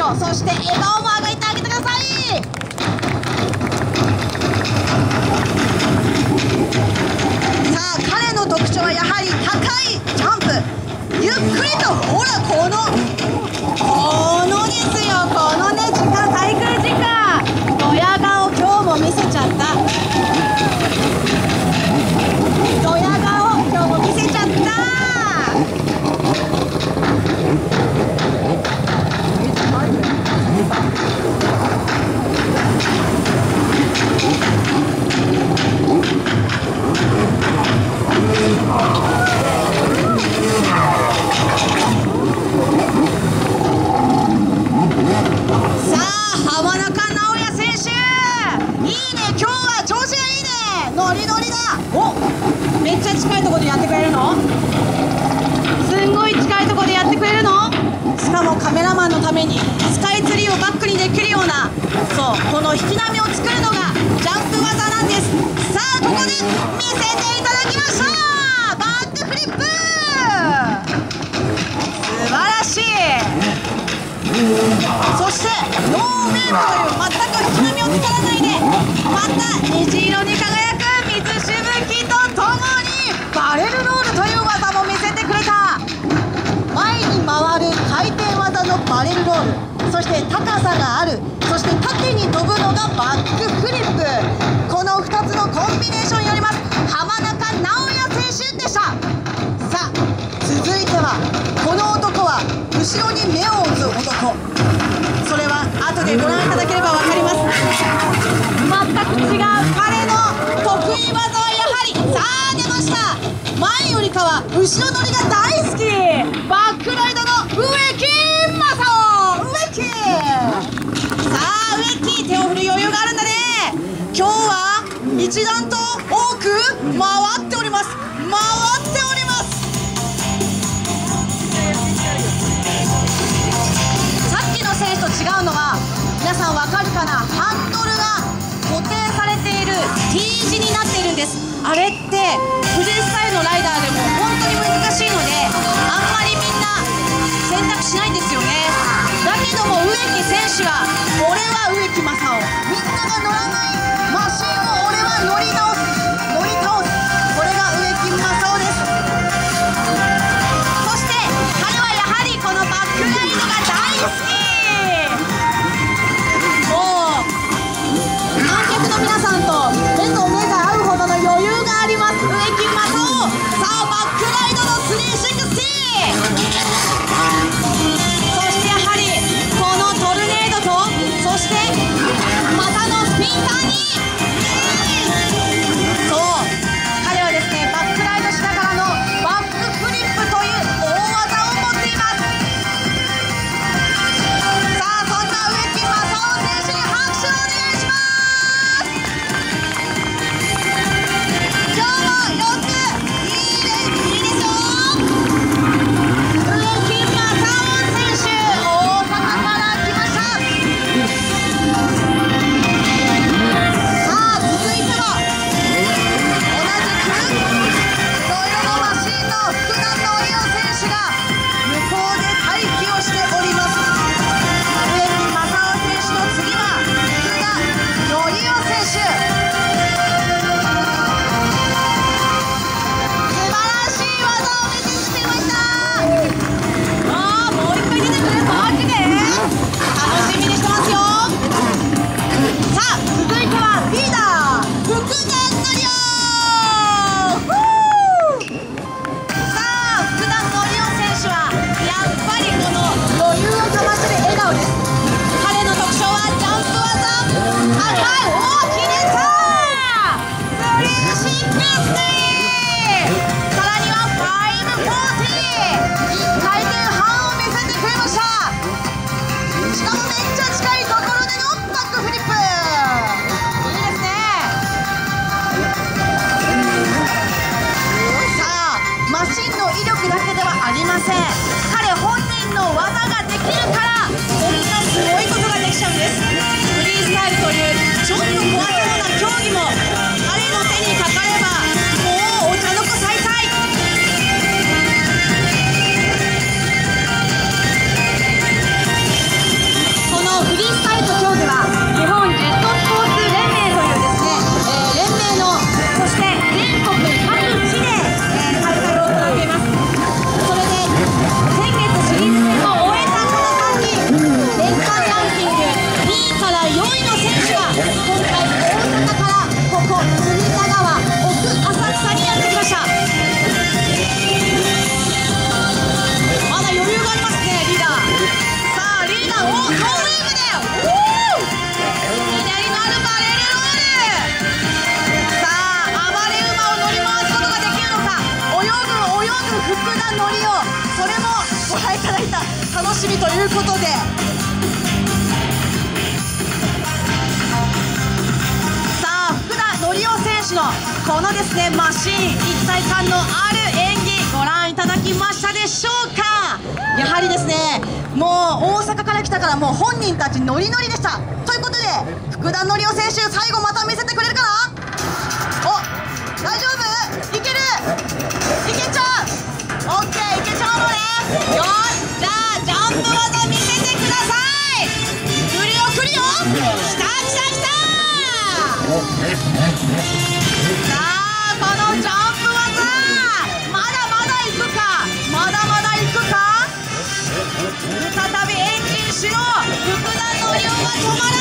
そして笑顔も上げてあげてください。さあ彼の特徴はやはり高いジャンプ、ゆっくりと、ほらこのですよ、このね時間、滞空時間、ドヤ顔今日も見せちゃった、ドヤ顔今日も見せちゃった。めっちゃ近いところでやってくれるの？すんごい近いところでやってくれるの？しかもカメラマンのためにスカイツリーをバックにできるような、そう、この引き波を作るのがジャンプ技なんです。さあここで見せていただきましょう。バックフリップ、素晴らしい。そしてノーウェーブという全く引き波を作らないで、また虹色に輝く水しぶきとともにバレルロールという技も見せてくれた。前に回る回転技のバレルロール、そして高さがある、そして縦に飛ぶのがバックフリップ、この2つのコンビネーションによります浜中直也選手でした。さあ続いては、この男は後ろに目を打つ男、それは後でご覧いただければ分かります。全く違う彼の得意技はやはり、さあ出ました、前よりかは後ろ乗りが大好き、バックライドの植木正雄、植木、さあ植木、手を振る余裕があるんだね。今日は一段と多く回っております、回っております。さっきの選手と違うのは、皆さんわかるかな、ハンドルが固定されている T 字になっているんです。あれってフリースタイルのライダーでも本当に難しいので、あんまりみんな選択しないんですよね。だけども植木選手は、俺は植木正雄、みんなが乗らないマシンを俺は乗り直す、乗り倒す、これが植木正雄です。そして彼はやはりこのバックライドが大好き。皆さんと目と目が合うほどの余裕があります、植木正雄。さあバックライドの360、そしてやはりこのトルネードと、そして手のこのですねマシーン、一体感のある演技ご覧いただきましたでしょうか。やはりですね、もう大阪から来たからもう本人たちノリノリでした。ということで福田紀夫選手、最後また見せてくれるかな。お、大丈夫、いける、いけちゃう、オッケー、いけちゃうのね。よし、じゃあジャンプ技見せてください。来るよ来るよ、きたきたきた。さあこのジャンプ技、まだまだいくか、まだまだいくか。再びエンジンしろ、福田紀夫が止まらない。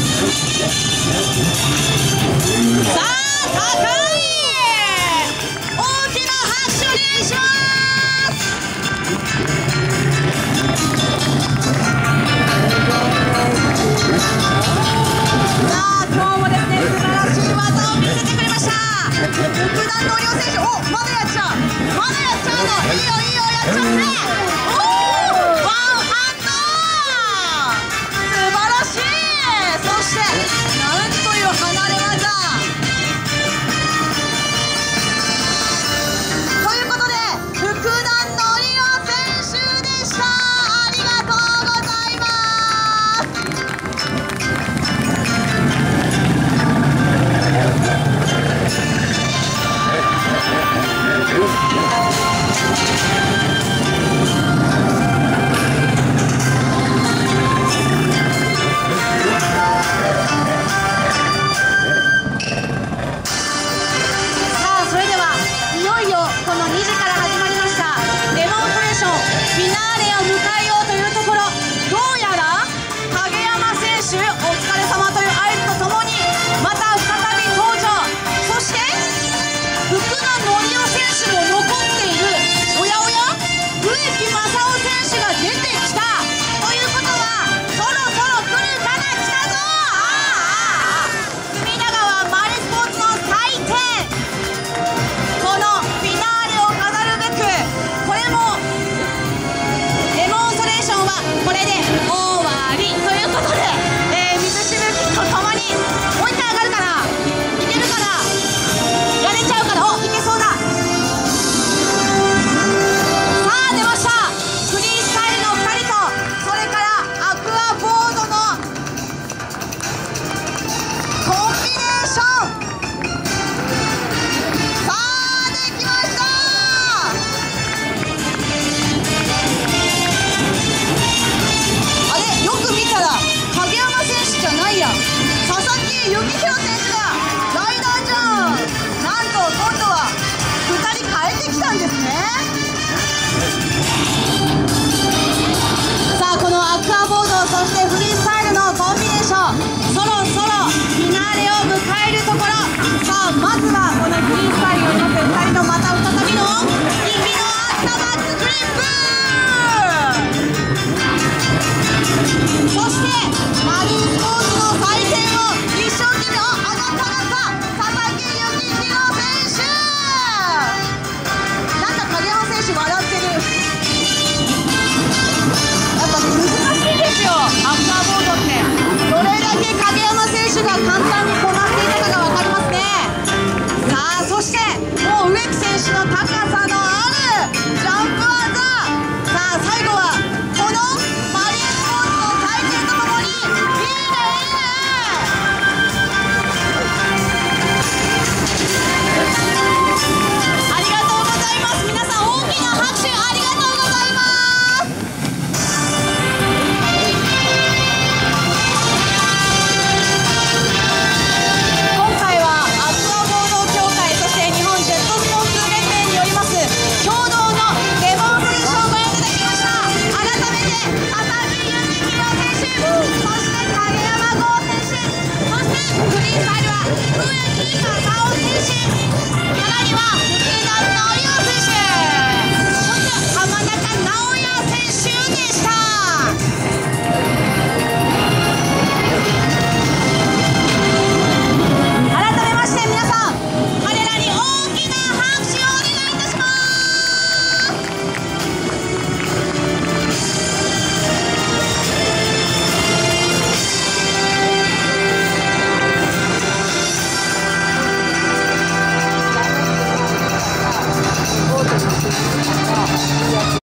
さあ高い、大きな拍手お願いします。さあ今日もですね素晴らしい技を見せてくれました福田紀夫選手。お、まだやっちゃう、まだやっちゃうの、いいよいいよ、やっちゃって。おお、ワンハンド、素晴らしい。そしてなんという離れ技ということで福田紀夫選手でした。ありがとうございます。フリースタイルは植木正雄選手